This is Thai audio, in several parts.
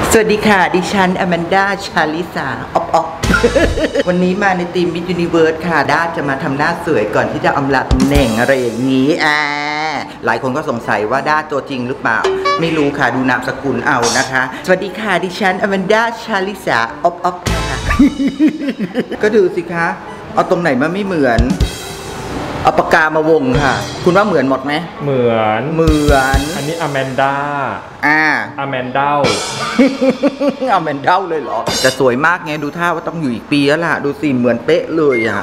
สวัสดีค่ะดิฉันอแมนดาชาลิสาอ๊อวันนี้มาในทีมมิสยูนิเวิร์สค่ะด้าจะมาทำหน้าสวยก่อนที่จะอำลาตำแหน่งอะไรอย่างนี้หลายคนก็สงสัยว่าด้าตัวจริงหรือเปล่าไม่รู้ค่ะดูนามสกุลเอานะคะสวัสดีค่ะดิฉันอแมนดาชาลิสาอ๊อค่ะก็ดูสิคะเอาตรงไหนมาไม่เหมือนเอาปากกามาวงค่ะคุณว่าเหมือนหมดไหมเหมือนอันนี้อแมนดาอแมนดาอแมนดาเลยเหรอจะสวยมากไงดูท่าว่าต้องอยู่อีกปีแล้วล่ะดูสิเหมือนเป๊ะเลยอ่ะ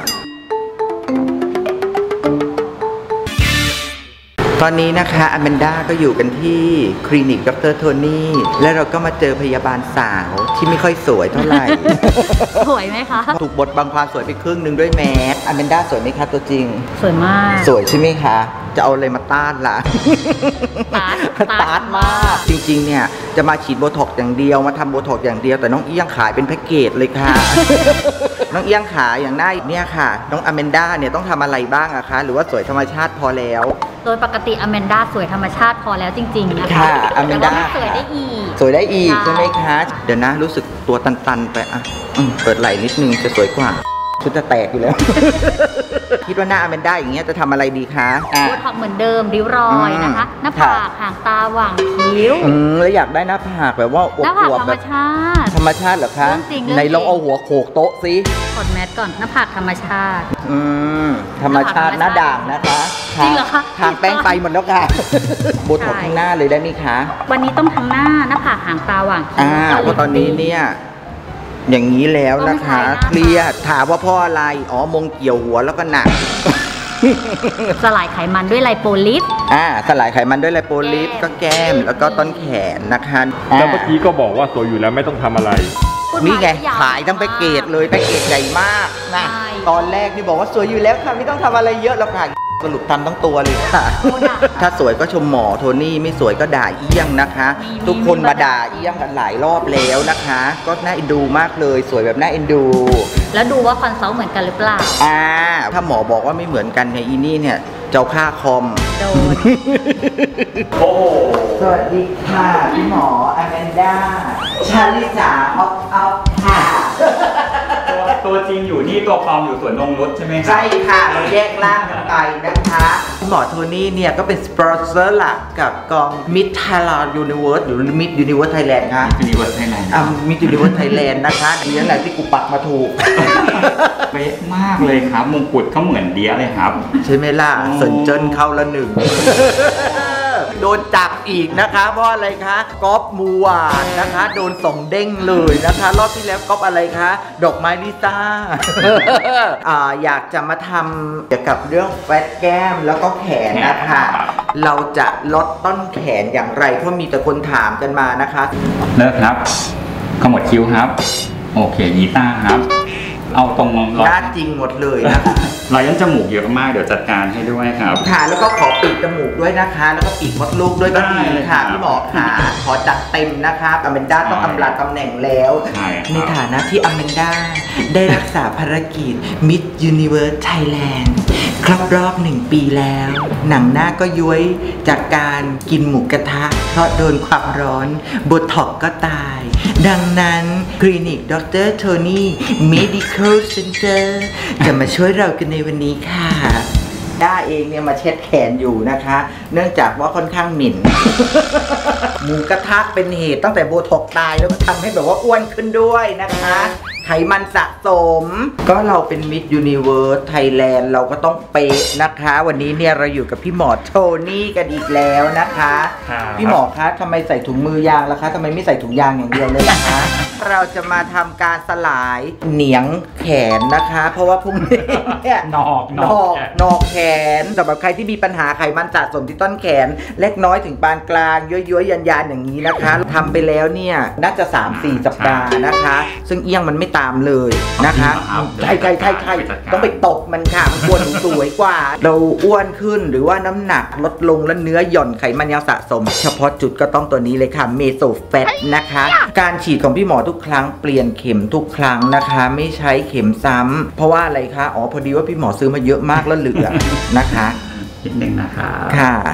ตอนนี้นะคะอแมนดาก็อยู่กันที่คลินิกดร.โทนี่และเราก็มาเจอพยาบาลสาวที่ไม่ค่อยสวยเท่าไหร่สวยไหมคะถูกบดบังความสวยไปครึ่งหนึ่งด้วยแมสอแมนดาสวยไหมคะตัวจริงสวยมากสวยใช่ไหมคะจะเอาอะไรมาต้านล่ะต้านมากจริงๆเนี่ยจะมาฉีดโบท็อกซ์อย่างเดียวมาทำโบท็อกซ์อย่างเดียวแต่น้องเอี้ยงขายเป็นแพ็กเกจเลยค่ะน้องเอี้ยงขายอย่างหน้าเนี่ยค่ะน้องอแมนดาเนี่ยต้องทำอะไรบ้างอะคะหรือว่าสวยธรรมชาติพอแล้วโดยปกติอแมนดาสวยธรรมชาติพอแล้วจริงๆนะคะอแมนดาสวยได้อีกใช่ไหมคะเดี๋ยวนะรู้สึกตัวตันๆไปอ่ะเปิดไหล่นิดนึงจะสวยกว่าชุดจะแตกอยู่แล้วคิดว่าหน้าอแมนดาอย่างเงี้ยจะทำอะไรดีคะโบท็อกเหมือนเดิมริ้วรอยนะคะหน้าผากหางตาหว่างคิ้วแล้วอยากได้หน้าผากแบบว่าอวบๆแบบธรรมชาติเหรอคะในลองเอาหัวโขกโต๊ะสิกดแมสก่อนหน้าผากธรรมชาติธรรมชาติหน้าด่างนะคะจริงเหรอคะทางแป้งไปหมดแล้วค่ะโบท็อกข้างหน้าเลยได้ไหมคะวันนี้ต้องทั้งหน้าผากหางตาหว่างคิ้วเพราะตอนนี้เนี่ยอย่างนี้แล้วนะคะเคลียร์ถามว่าเพราะอะไรมงเกี่ยวหัวแล้วก็หนักสลายไขมันด้วยไลโปลิปสลายไขมันด้วยไลโปลิปก็แก้มแล้วก็ต้นแขนนะคะแล้วเมื่อกี้ก็บอกว่าสวยอยู่แล้วไม่ต้องทำอะไรนี่ไงขายทั้งแพ็กเกจเลยแพ็กเกจใหญ่มากนะตอนแรกนี่บอกว่าสวยอยู่แล้วค่ะไม่ต้องทำอะไรเยอะแล้วค่ะสรุปทำทั้งตัวเลยค่ะถ้าสวยก็ชมหมอโทนี่ไม่สวยก็ด่าเอี้ยงนะคะทุกคนมาด่าเอี้ยงกันหลายรอบแล้วนะคะก็น่าเอ็นดูมากเลยสวยแบบน่าเอ็นดูแล้วดูว่าคอนซัลท์เหมือนกันหรือเปล่าถ้าหมอบอกว่าไม่เหมือนกันในอีนี่เนี่ยเจ้าค่าคอมโดนโอ้สวัสดีค่ะพี่หมออแมนดาชาลิสาอ๊อฟค่ะตัวจริงอยู่นี่ตัวปลอมอยู่สวนนงนุชใช่ไหมครับใช่ค่ะเราแยกร่างกันไปนะคะหมอโทนี่เนี่ยก็เป็นสปอนเซอร์หลักกับกอง Miss Thailand Universe หรือ Miss Universe Thailand ค่ะ Universe Thailand Miss Universe Thailand นะคะดียังไงที่กูปักมาถูกเป๊ะมากเลยครับมงกุฎเขาเหมือนเดียเลยครับใช่ไหมล่ะสนเจิ้นเข้าละหนึ่งโดนจับอีกนะคะเพราะอะไรคะก๊อปมูวานนะคะโดนส่งเด้งเลยนะคะรอบที่แล้วก๊อปอะไรคะดอกไม้ลิซ่าอยากจะมาทำเกี่ยวกับเรื่องแฟตแก้มแล้วก็แขนนะคะเราจะลดต้นแขนอย่างไรเพราะมีแต่คนถามกันมานะคะเลิกครับขมวดคิ้วครับโอเคยีต้าครับเอาตรงหน้าจริงหมดเลยนะคะรอยยันจมูกเยอะมากเดี๋ยวจัดการให้ด้วยครับค่ะแล้วก็ขอปีกจมูกด้วยนะคะแล้วก็ปีกมดลูกด้วยก็ดีค่ะพี่หมอค่ะขอจัดเต็มนะคะอแมนดาต้องอำลาตำแหน่งแล้วในฐานะที่อแมนดาได้รักษาภารกิจ Miss Universe Thailand ครบรอบ1 ปีแล้วหนังหน้าก็ย้วยจากการกินหมูกระทะเพราะโดนความร้อนโบท็อกก็ตายดังนั้นคลินิกดร.โทนี่ Medical Center จะมาช่วยเรากันในวันนี้ค่ะด้าเองเนี่ยมาเช็ดแขนอยู่นะคะเนื่องจากว่าค่อนข้างหมิ่นหมูกระทะเป็นเหตุตั้งแต่โบท็อกตายแล้วก็ทำให้แบบว่าอ้วนขึ้นด้วยนะคะไขมันสะสมก็เราเป็น Miss Universe Thailand เราก็ต้องเป๊ะนะคะวันนี้เนี่ยเราอยู่กับพี่หมอโทนี่กันอีกแล้วนะคะพี่หมอคะทำไมใส่ถุงมือยางล่ะคะทำไมไม่ใส่ถุงยางอย่างเดียวเลยล่ะคะเราจะมาทำการสลายเหนียงแขนนะคะเพราะว่าพรุ่งนี้เนี่ยนอกแขนสำหรับใครที่มีปัญหาไขมันสะสมที่ต้นแขนเล็กน้อยถึงปานกลางย้อยๆยันๆอย่างนี้นะคะทำไปแล้วเนี่ยน่าจะ 3-4 สัปดาห์นะคะซึ่งเอี้ยงมันไม่ตามเลยนะคะใช่ต้องไปตบมันค่ะมันควรสวยกว่าเราอ้วนขึ้นหรือว่าน้ำหนักลดลงและเนื้อหย่อนไขมันยังสะสมเฉพาะจุดก็ต้องตัวนี้เลยค่ะเมโซแฟตนะคะการฉีดของพี่หมอทุกครั้งเปลี่ยนเข็มทุกครั้งนะคะไม่ใช้เข็มซ้ำเพราะว่าอะไรคะพอดีว่าพี่หมอซื้อมาเยอะมากแล้วเหลือนะคะนิดนึงนะคะค่ะ ถ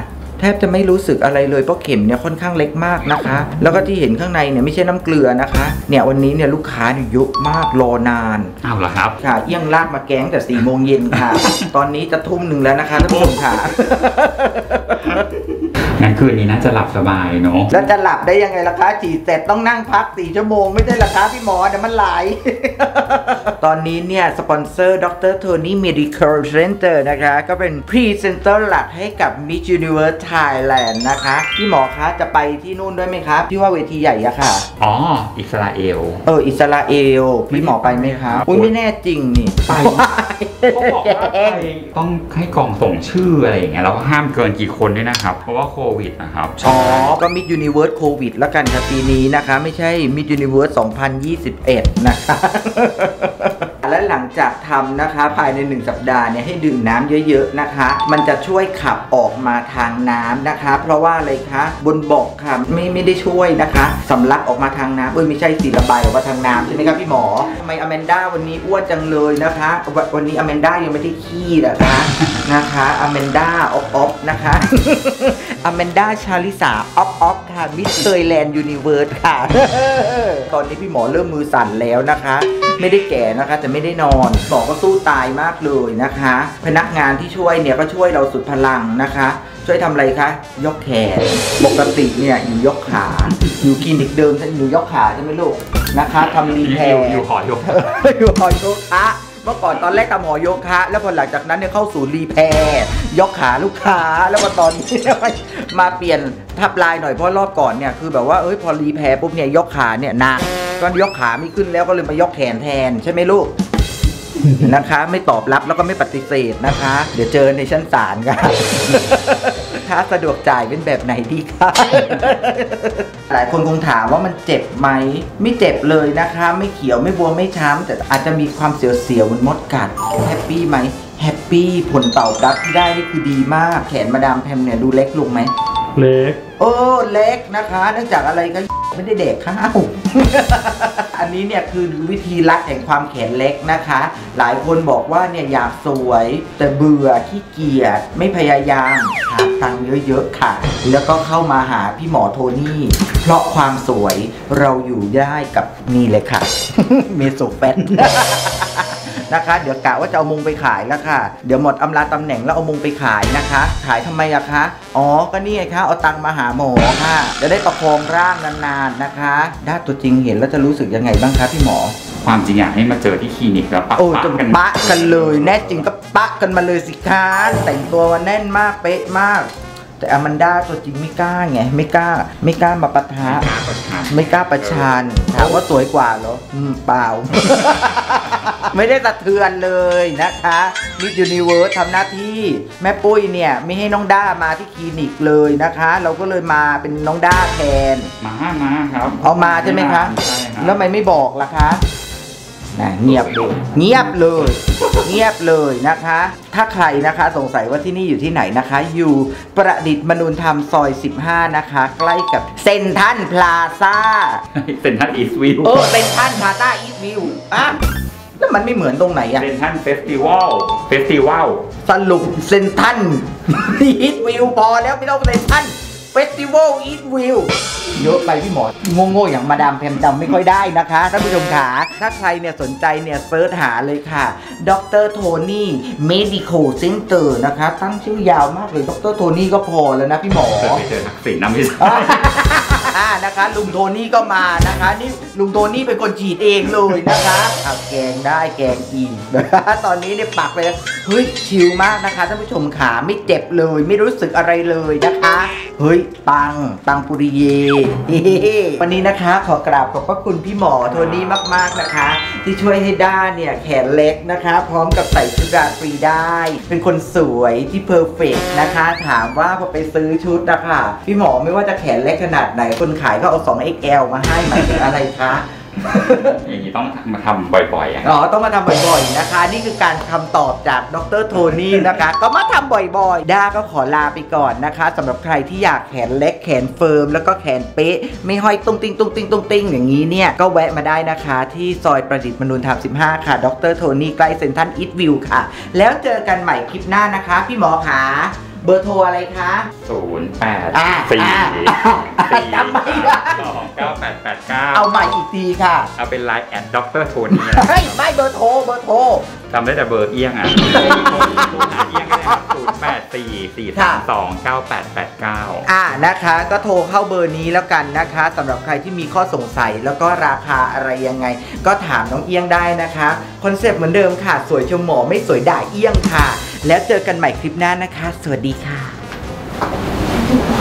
ทบจะไม่รู้สึกอะไรเลยเพราะเข็มเนี่ยค่อนข้างเล็กมากนะคะแล้วก็ที่เห็นข้างในเนี่ยไม่ใช่น้ำเกลือนะคะเนี่ยวันนี้เนี่ยลูกค้าเนี่ยเยอะมากรอนานเอาเหรอครับค่ะเอี้ยงลากมาแกงแต่4 โมงเย็นค่ะ ตอนนี้จะทุ่ม 1แล้วนะคะท่านผู้ชมค่ะงั้นคืนนี้น่าจะหลับสบายเนาะแล้วจะหลับได้ยังไงล่ะคะฉีดเสร็จต้องนั่งพัก4 ชั่วโมงไม่ได้ล่ะคะพี่หมอเดี๋ยวมันไหล ตอนนี้เนี่ยสปอนเซอร์ดร. โทนี่ Medical Center นะคะก็เป็นพรีเซนเตอร์หลักให้กับ Miss Universe Thailand นะคะพี่หมอคะจะไปที่นู่นด้วยไหมครับที่ว่าเวทีใหญ่อะค่ะอ๋ออิสราเอลอิสราเอลพี่หมอไปไหมครับอุ้ยไม่แน่จริงนี่ไปเขาบอกว่าต้องให้กองส่งชื่ออะไรอย่างเงี้ยแล้วก็ห้ามเกินกี่คนด้วยนะครับเพราะว่าโควิดนะครับก็ Miss Universe โควิดแล้วกันครับปีนี้นะคะไม่ใช่ Miss Universe 2021 นะคะและหลังจากทำนะคะภายใน1 สัปดาห์เนี่ยให้ดื่มน้ำเยอะๆนะคะมันจะช่วยขับออกมาทางน้ำนะคะเพราะว่าอะไรคะบนบกค่ะไม่ได้ช่วยนะคะสำลักออกมาทางน้ำไม่ใช่สีระบายออกมาทางน้ำใช่ไหมครับพี่หมอทำไมอแมนด้าวันนี้อ้วนจังเลยนะคะวันนี้อแมนด้ายังไม่ได้ขี้นะคะอแมนด้าออฟนะคะอแมนด้าชาลิสาออฟค่ะมิสเตอร์แลนด์ยูนิเวิร์สค่ะตอนนี้พี่หมอเริ่มมือสั่นแล้วนะคะไม่ได้แก่นะคะแต่ไม่ได้นอนหมอก็สู้ตายมากเลยนะคะพนักงานที่ช่วยเนี่ยก็ช่วยเราสุดพลังนะคะช่วยทำอะไรคะยกแขนปกติเนี่ยอยู่ยกขาอยู่คลินิกเดิมฉันอยู่ยกขาใช่ไหมลูกนะคะทำรีแพร์อยู่หอยกอยู่หอโยคะเมื่อก่อนตอนแรกทำหอโยคะแล้วพอหลังจากนั้นเนี่ยเข้าสู่รีแพร์ยกขาลูกค้าแล้วก็ตอนนี้มาเปลี่ยนทับลายหน่อยเพราะรอบก่อนเนี่ยคือแบบว่าพอรีแพร์ปุ๊บเนี่ยยกขาเนี่ยหนักตอนยกขาไม่ขึ้นแล้วก็เลยมายกแขนแทนใช่ไหมลูกนะคะไม่ตอบรับแล้วก็ไม่ปฏิเสธนะคะเดี๋ยวเจอในชั้นศาลกันถ้าสะดวกจ่ายเป็นแบบไหนดีคะหลายคนคงถามว่ามันเจ็บไหมไม่เจ็บเลยนะคะไม่เขียวไม่บวมไม่ช้ำแต่อาจจะมีความเสียวๆเหมือนมดกัดแฮปปี้ไหมแฮปปี้ผลตอบรับที่ได้นี่คือดีมากแขนมาดามแพมเนี่ยดูเล็กลงไหมเล็กเล็กนะคะเนื่องจากอะไรก็ไม่ได้เด็กข้าวอันนี้เนี่ยคือวิธีลัดแห่งความแขนเล็กนะคะหลายคนบอกว่าเนี่ยอยากสวยแต่เบื่อขี้เกียจไม่พยายามหาตังค์เยอะๆค่ะแล้วก็เข้ามาหาพี่หมอโทนี่เพราะความสวยเราอยู่ได้กับนี่เลยค่ะเมโซแฟตนะคะเดี๋ยวกะว่าจะเอามุงไปขายแล้วค่ะเดี๋ยวหมดอำลาตำแหน่งแล้วเอามุงไปขายนะคะขายทำไมอะคะก็นี่ไงคะเอาตังค์มาหาหมอค่ะจะได้ประคองร่างนานๆนะคะด้าตัวจริงเห็นแล้วจะรู้สึกยังไงบ้างคะพี่หมอความจริงอยากให้มาเจอที่คลินิกแล้วปะกันเลยแน่จริงก็ปะกันมาเลยสิคะแต่งตัวมาแน่นมากเป๊ะมากแต่อแมนด้าตัวจริงไม่กล้าไงไม่กล้ามาปะทะไม่กล้าประชันถามว่าสวยกว่าเหรอเปล่า ไม่ได้สะเทือนเลยนะคะมิสยูนิเวิร์สทำหน้าที่แม่ปุ้ยเนี่ยไม่ให้น้องด้ามาที่คลินิกเลยนะคะเราก็เลยมาเป็นน้องด้าแทนมาครับเอามาใช่ไหมคะแล้วทำไมไม่บอกล่ะคะเงียบเลยนะคะถ้าใครนะคะสงสัยว่าที่นี่อยู่ที่ไหนนะคะอยู่ประดิษฐ์มนุนธรรมซอย15นะคะใกล้กับเซ็นทรัลพลาซ่าเซ็นทรัลอีสต์วิวเซ็นทรัลพลาซ่าอีสต์วิวแล้วมันไม่เหมือนตรงไหนอะเซ็นทรัลเฟสติวัลสรุปเซ็นทรัลอีสต์วิวพอแล้วไม่ต้องเซ็นทรัลเฟสติวัลอีสต์วิวเยอะไปพี่หมอโง่ๆอย่างมาดามแพมจำไม่ค่อยได้นะคะท่านผู้ชมขาถ้าใครเนี่ยสนใจเนี่ยเซิร์ชหาเลยค่ะดร. โทนี่ Medical Center นะคะตั้งชื่อยาวมากเลยดร. โทนี่ก็พอแล้วนะพี่หมอไปเจอทักษิณนะพี่นะคะลุงโทนี่ก็มานะคะนี่ลุงโทนี่เป็นคนฉีดเองเลยนะคะแกงได้แกงอีกนะคะตอนนี้เนี่ยปักเลยเฮ้ยชิลมากนะคะท่านผู้ชมขาไม่เจ็บเลยไม่รู้สึกอะไรเลยนะคะเฮ้ยตังปุริเยวันนี้นะคะขอกราบขอบพระคุณพี่หมอโทนี่มากๆนะคะที่ช่วยให้ด้าเนี่ยแขนเล็กนะคะพร้อมกับใส่ชุดราตรีได้เป็นคนสวยที่เพอร์เฟกต์นะคะถามว่าพอไปซื้อชุดนะคะพี่หมอไม่ว่าจะแขนเล็กขนาดไหนคนขายก็เอา 2XL มาให้หมายถึงอะไรคะอย่างนี้ต้องมาทำบ่อยๆต้องมาทำบ่อยๆนะคะนี่คือการคำตอบจากดร. โทนี่นะคะก็มาทำบ่อยๆด้าก็ขอลาไปก่อนนะคะสำหรับใครที่อยากแขนเล็กแขนเฟิร์มแล้วก็แขนเป๊ะไม่ห้อยตุ้งติ้งอย่างนี้เนี่ยก็แวะมาได้นะคะที่ซอยประดิษฐ์มนุนธรรม15ค่ะดร. โทนี่ใกล้เซ็นทรัลอีสต์วิวค่ะแล้วเจอกันใหม่คลิปหน้านะคะพี่หมอขาเบอร์โทรอะไรคะ จำไม่ได้ 084429889 เอาใหม่อีกทีค่ะเอาเป็นไลน์ดร.โทนี่เฮ้ยไม่เบอร์โทรจำได้แต่เบอร์เอี้ยงอ่ะโทรหาเอี้ยงก็ได้ครับ0844329889 นะคะก็โทรเข้าเบอร์นี้แล้วกันนะคะสำหรับใครที่มีข้อสงสัยแล้วก็ราคาอะไรยังไงก็ถามน้องเอี้ยงได้นะคะคอนเซ็ปต์เหมือนเดิมค่ะสวยชมหมอไม่สวยด่าเอี้ยงค่ะแล้วเจอกันใหม่คลิปหน้านะคะสวัสดีค่ะ